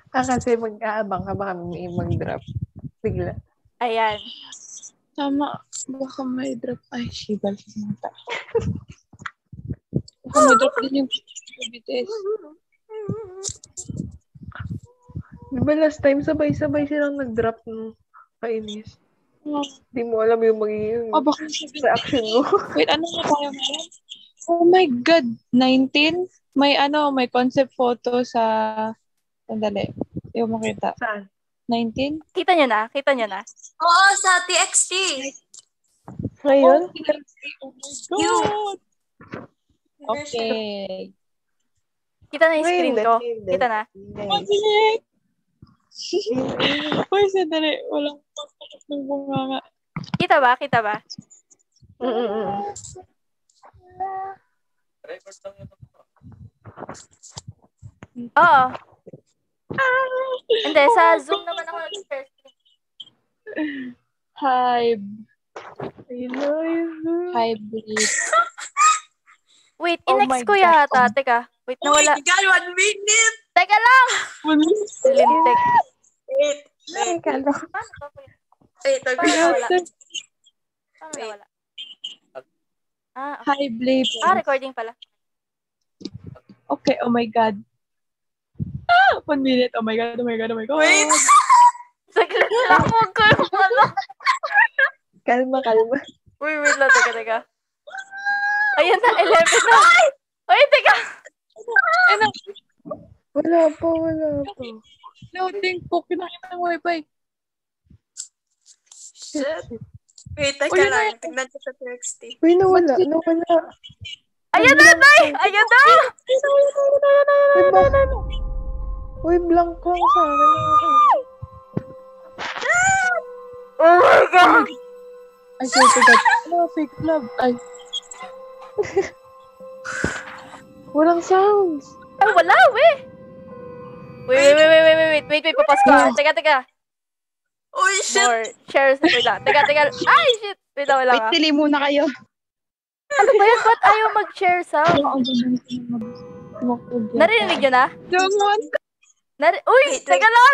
Kasi mag-aabang ka baka may mag-drop. Bigla. Ayan. Tama. Baka may drop. Ay, shibal sa mata. Baka may drop din yung BTS. Diba last time, sabay-sabay silang nag-drop ng kainis. Di mo alam yung magiging reaction mo. Wait, ano na tayo ngayon? Oh my God! 19? May concept photo sa... Sandali. Hindi ko makita. Saan? 19? Kita nyo na? Oo, sa TXT. Ngayon? Oh my God! Okay. Kita na yung screen ko. Kita na? Bakit? Uy, sandali. Walang pagkakas ng bunganga. Kita ba? Oo. Hindi, sa Zoom naman ako nag-share screen. Hive. Hybrid. Wait, inext ko yata. Teka, wait, nawala. Oh my God, 1 minute! Teka lang! Lintek. Wait. Kala. Paano ba po yun? Wait, Paano nawala? Okay. Hive label. Recording pala. Okay, oh my God. 1 minute. Oh my God. Wait! Saglit lang mo ko yung ano. Kalma. Wait lang. Teka. Ayan na, 11 na. Wait, teka. Wala pa. Loading po. Pinakita ng wifi. Shit. Wait, teka lang. Tignan ko sa TXT. Uy, nawala. Ayan na, Tay! Ayan na! Uy, blank lang sa akin. Oh my God! I swear to God. Fake love. Ay. Walang sounds. Ay, wala, weh! Wait, papas ka. Teka. Uy, shit! More shares. Wait lang. Teka. Ay, shit! Wait lang. Wait, pili muna kayo. Ano ba yan? Ba't ayaw mag-share sound? Narinig nyo na? Uy, Wait. teka lang!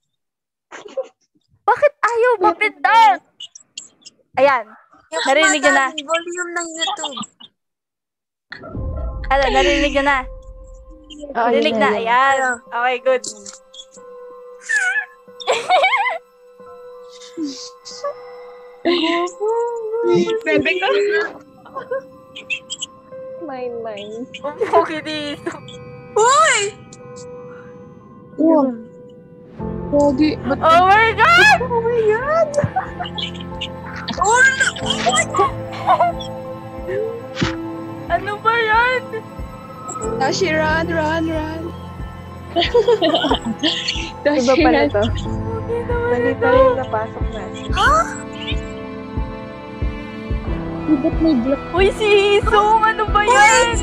Bakit ayaw mapindot? Ayan. Narinig nyo na. Volume ng YouTube. Narinig nyo na. Narinig na. Ayan. Okay, good. Bebe ka? Mine. Okay dito. Uy! Wow. Pogi. Oh my God! Ano ba yan? Dashi, run. Dashi, Iba pala run. to. Mali pala yung napasok natin. Ba't may black? Uy, si Hisong! Ano ba yan?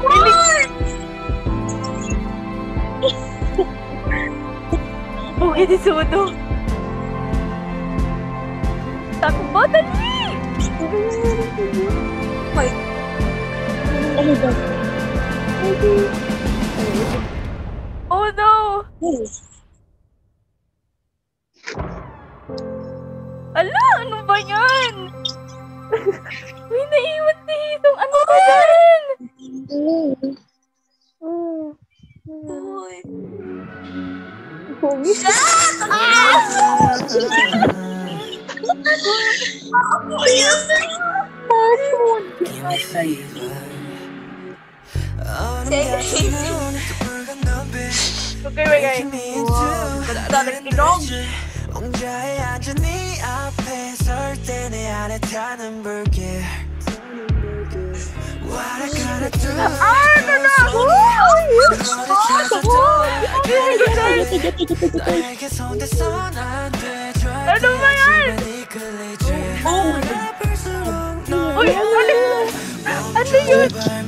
Okay, di sudo. Takbo, dali! Oh my God. Oh no! Ala, ano ba yan? Uy, naiwan si Hisong. Ano ba yan? Uy. Pogi. Okay, wait. Dalang ilong. 옹자에 앉은 네 앞에 설 때 내 안에 타는 불길 What I gotta do 너에게 손대선 안 돼 Ano ba yan? Uy, ano yun?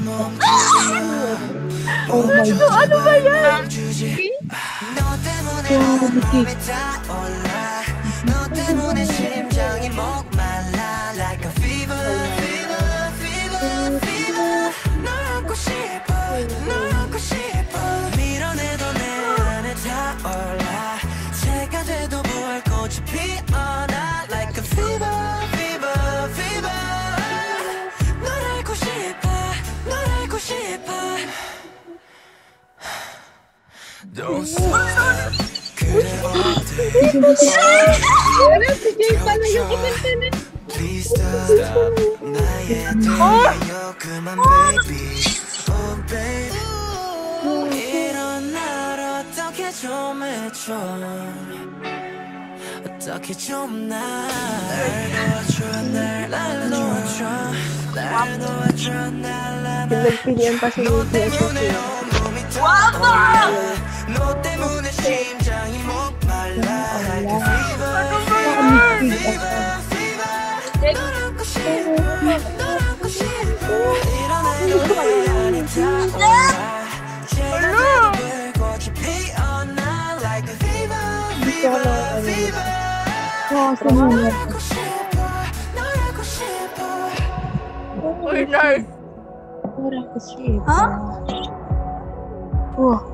Oh my God. Ano ba yan? 너 때문에 온몸이 타올라 너 때문에 심장이 목말라 Like a fever, fever, fever, fever 널 안고 싶어, 널 안고 싶어 밀어내도 내 안에 타올라 피어나 like a fever, fever, fever. 널 알고 싶어, 널 알고 싶어. Don't stop. 그래 어디 Please stop. 나의 대여 그만 baby. Oh baby. 이런 날 어떻게 좀 해줘. 어떻게 좀 날 놓아줘. 날 놓아줘. 날 놓아줘. 날 Pinagpilian pa si BTS kasi. 너 때문에 심장이 목말라 like a fever, fever, fever. 너라고 싶어, 너라고 싶어. 일어나요 안에 타올라. 제가 불꽃이 피어나 like a fever, fever, fever. 너라고 싶어, 너라고 싶어. Uy, nerd. Nora ko siya. Ha? Oh.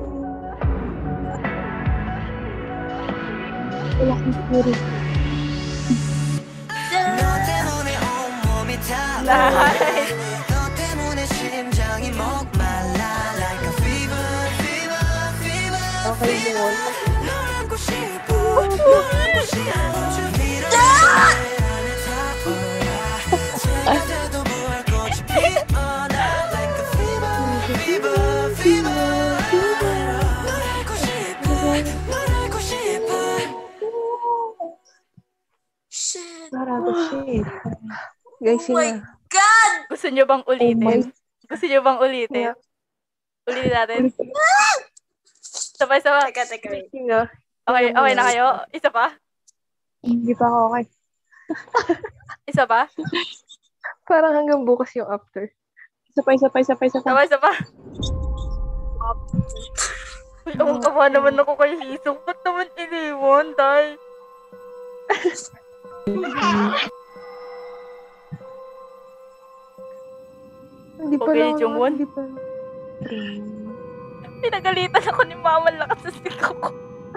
Wala kang puri. 너 때문에 온몸이 타올라. Nice. 너 때문에 심장이 목말라 like a fever, fever, fever. Okay, yun. 너라고 싶어, 너라고 싶어. 밀어내 안에 타올라. 제가 돼도 불꽃이 피어나 like a fever, fever, fever. 너라고 싶어, 너라고 싶어. Shit. Nora ko siya. Guys, Oh my yun na. God! Gusto nyo bang ulitin? my- Gusto nyo bang ulitin? Yeah. Ulitin natin. Sabay-sabay. Teka. Yun na. Okay, okay na kayo? Isa pa? Hindi pa ako okay. Isa pa? Parang hanggang bukas yung after. Isa pa. Sabay-sabay. Uy, ang kawa naman ako kay Hisong. Ba't naman iniwan, tay? Hindi pa Okay, lang. Jungwon. Hindi pa. Pinagalitan ako ni Mama lakas sa siko ko.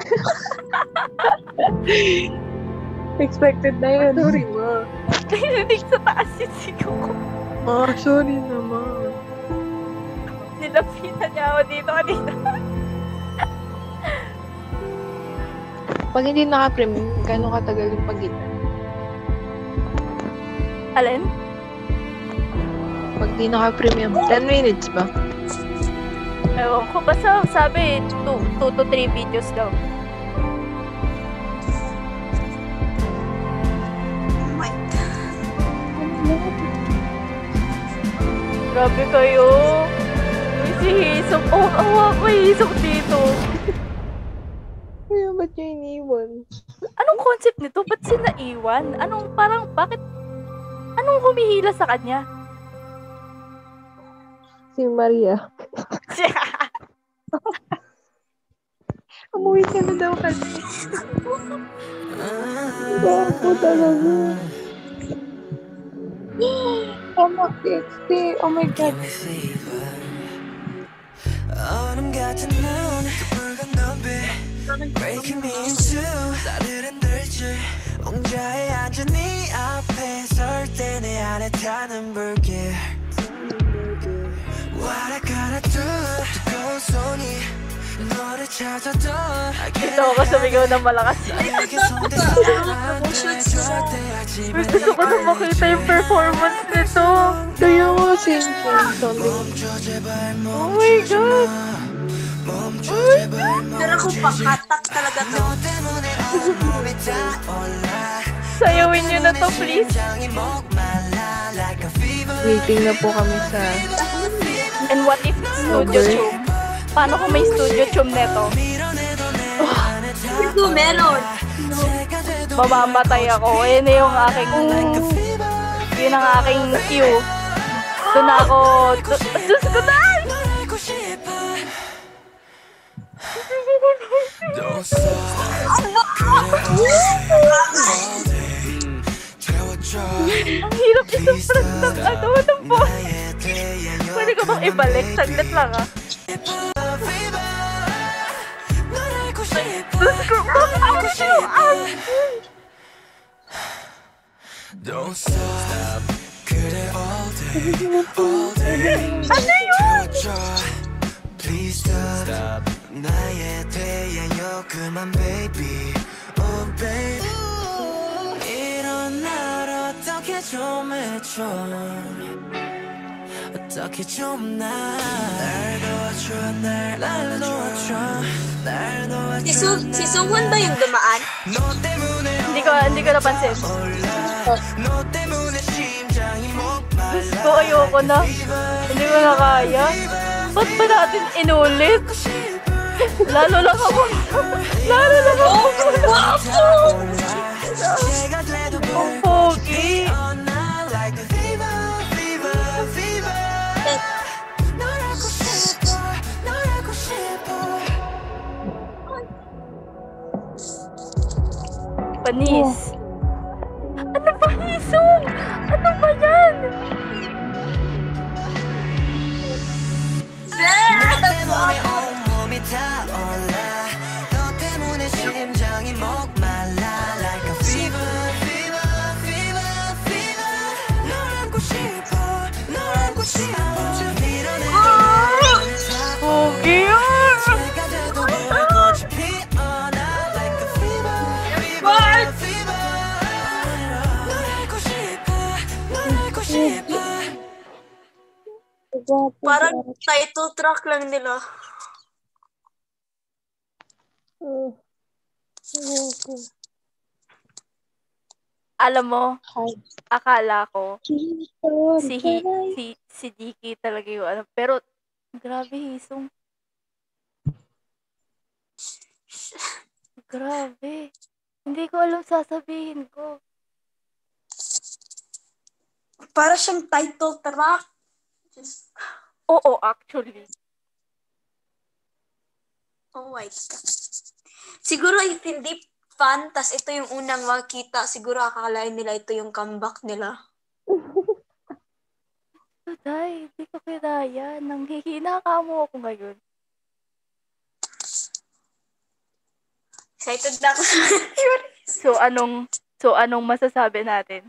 Expected na yun. Sorry, ma. Narinig sa taas yung siko ko. Ma, sorry naman. Nilapitan niya ako dito kanina. Pag hindi naka-premium, gano'ng katagal yung pagitan? Alin? Pag di naka-premium, 10 minutes ba? Ewan ko. Basta sabi, 2 to 3 videos daw. Oh my God. Grabe kayo. Uy, si Hisong. Oh, awa ko Hisong dito. Kaya ba't niya iniwan? Anong concept nito? Ba't sila iwan? Anong parang, bakit? Anong humihila sa kanya? Si Maria. Umuwi ka na daw kasi. Bako talaga. Tama, XT. Oh my God. 얼음 같은 눈 붉은 눈빛 Breaking me in two 나를 흔들지 옹자에 앉은 네 앞에 설 때 내 안에 타는 불길 What I gotta do 뜨거운 손이 너를 찾아도 Gusto ko sumigaw ng malakas. Gusto ko na makita yung performance nito. Kaya nga, same song. Oh my God. Pero kung pakatak talaga to. Sayawin nyo na to, please. Waiting na po kami sa... And what if studio chum? Paano kung may studio chum neto? Ito meron. Mamamatay ako. Yun na yung aking... Yun ang aking cue. Doon na ako... Diyos ko na! Ang hirap isang ng ano, ng boss. Pwede ko bang ibalik? Saglit lang ah. Diyos ko, bakit ako sinuan? Don't stop. 그래 all day. 태워줘. Please stop. 나에 대하여 그만 baby. Oh baby. 이런 날 어떻게 좀 해줘. 어떻게 좀 날 도와줘. 날 도와줘. 날 도와줘. Si Sungwon ba yung dumaan? 너 때문에 Hindi ko napansin. 너 때문에 심장이 목말라. Ko ayoko na. Hindi ko na kaya. Ba't ba natin inulit? Lalo lang ako. Ang pogi. Panis. Ano ba, Hisong? Ano ba yan? 너 때문에 온몸이 타올라. 너 때문에 심장이 목말라. Like a fever, fever, fever, fever. 널 안고 싶어, 널 안고 싶어. 밀어내 Pogi yun. 내가 돼도 불꽃이 피어나. Like a fever, fever, fever. 널 안고 싶어, 널 안고 싶어. Parang title track lang nila. Alam mo, akala ko si Dicky talaga yung ano. Pero, grabe, Hisong. Grabe. Hindi ko alam sasabihin ko. Para siyang title track. Just, Oo, actually. oh my God. Siguro if hindi fan, tas ito yung unang makita, siguro akalain nila ito yung comeback nila. Day, hindi ko kinaya. Nanghihina ka mo ako ngayon. Excited na ako sa So, anong masasabi natin?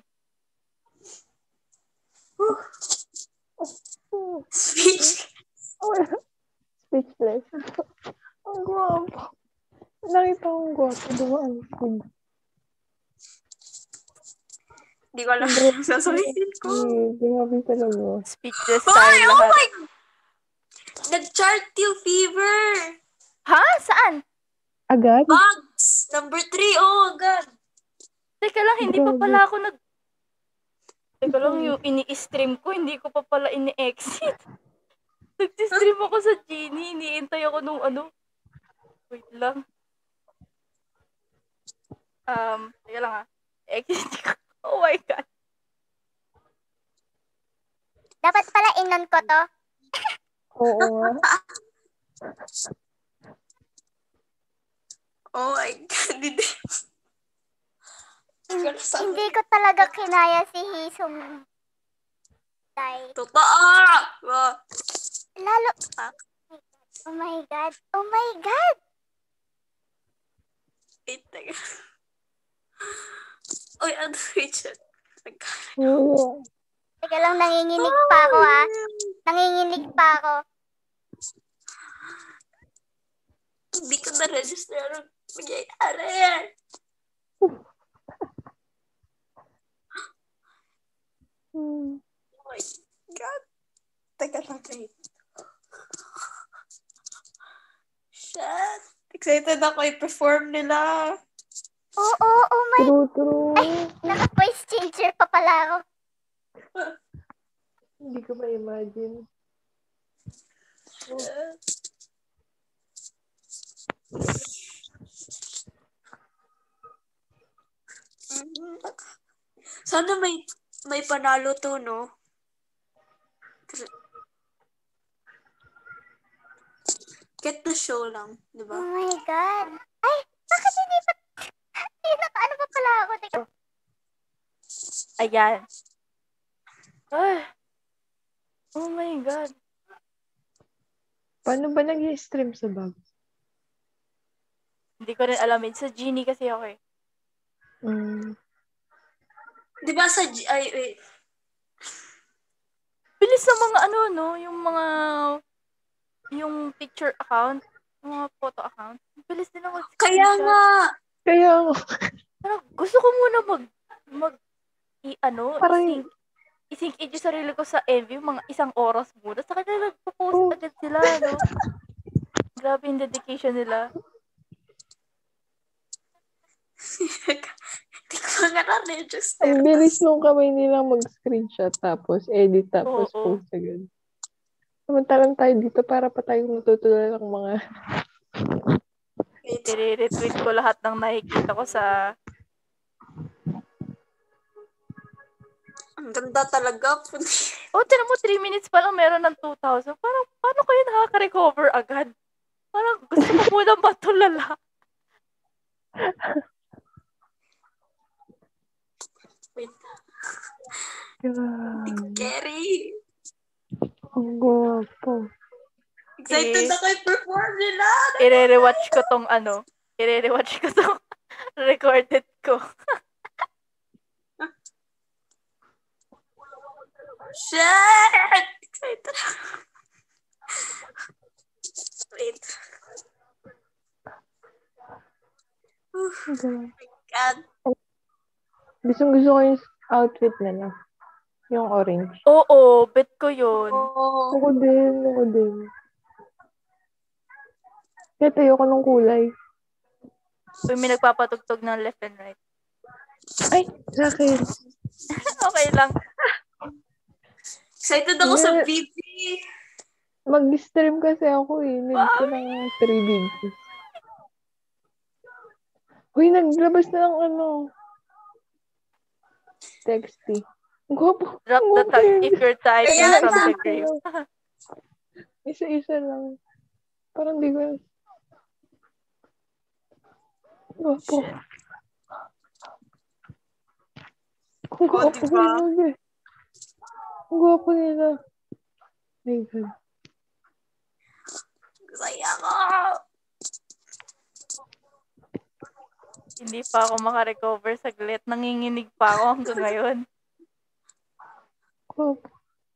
speech. Speechless. Ang gwapo. Nakita ko ang gwapo. Dumaan ko. Hindi ko alam kung sasabihin ko. Grabe talaga. Speechless Hoy, tayo oh lahat. my! Nag-chart yung fever. Ha? Saan? Agad? Bugs. Number 3. Oh, agad. Teka lang, hindi pa pala ako Teka lang, yung ini-stream ko, hindi ko pa pala ini-exit. Nag-stream ako sa Genie, iniintay ako nung ano. Wait lang. Teka lang ha. Exit ko. Oh my God. Dapat pala inon ko to. Oo nga. Oh my God. Hindi ko talaga kinaya si Hisong. Totoo! Wow. Lalo... Oh my God. Oh my God. Wait, teka. Uy, ano, Richard? Teka lang, nanginginig pa ako ha. Nanginginig pa ako. Hindi ko na-register anong magyayari yan. Oh my God. Teka lang kayo. Shit. Excited ako i-perform nila. Oo, oh my... True. Ay, naka-voice changer pa pala ako. Hindi ko ma-imagine. Sana may panalo to, no? Get the show lang, di ba? Oh my God. Ay, bakit hindi pa... Ano pa pala ako? Teka. Ayan. Ay. Oh my God. Paano ba nag-stream sa bag? Hindi ko rin alamin. Sa Genie kasi ako eh. Di ba sa... Ay, wait. Bilis ng mga ano, no? Yung picture account, yung mga photo account. Bilis din ako Kaya screenshot. nga. Kaya, Parang gusto ko muna parang, isync in yung sarili ko sa Envy, mga 1 oras muna. Sa kanila nagpo-post oh, agad sila, no? Grabe yung dedication nila. Hindi ko nga na-register. ang bilis nung kamay nila mag-screenshot tapos edit tapos Oo. post agad. Samantalang tayo dito para pa tayong natutunan ng mga Wait. I-retweet ko lahat ng nakikita ko sa... Ang ganda talaga. Tinan mo, 3 minutes pa lang meron ng 2,000. Parang, paano kayo nakaka-recover agad? Parang, gusto ko muna matulala. Wait. God, Hindi ko carry. ang gwapo. Excited ako i-perform nila. I-rewatch ko tong recorded ko. Shit! Excited ako. Wait. God. Gusto ko yung outfit nila. Yung orange. Oo, bet ko yun. Oh. Ako din. Kaya tayo ko ng kulay. Uy, may nagpapatugtog ng left and right. Ay, sa akin. Okay lang. Excited ako sa BB. Mag-stream kasi ako eh. Need ko ng 3 videos. Uy, naglabas na ng texty. Ang gwapo. Drop the tag if you're typing Kaya from nga. the grave. Isa-isa lang. Parang di ko. Gwapo. Ang gwapo diba? nila. Ang gwapo nila. My God. Saya ko. Hindi pa ako makarecover saglit. Nanginginig pa ako hanggang ngayon. Gwapo.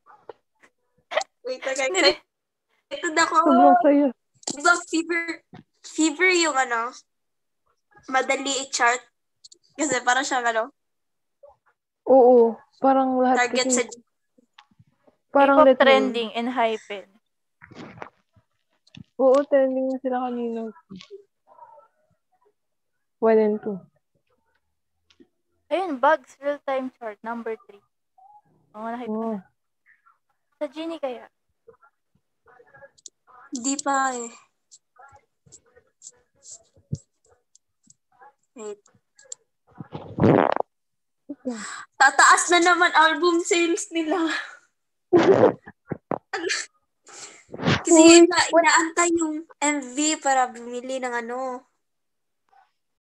Wait, excited ako. Sobrang saya. Diba fever yung madali i-chart? Kasi para siyang Oo. Parang lahat target kasi. sa... Parang K-pop trending and hyping. Oo, trending na sila kanina. 1 and 2. Ayun, Bugs real-time chart, number 3. Oo, na-hype Oh. na. Sa Genie kaya? Di pa eh. Wait. Tataas na naman album sales nila. Kasi inaantay yung MV para bumili ng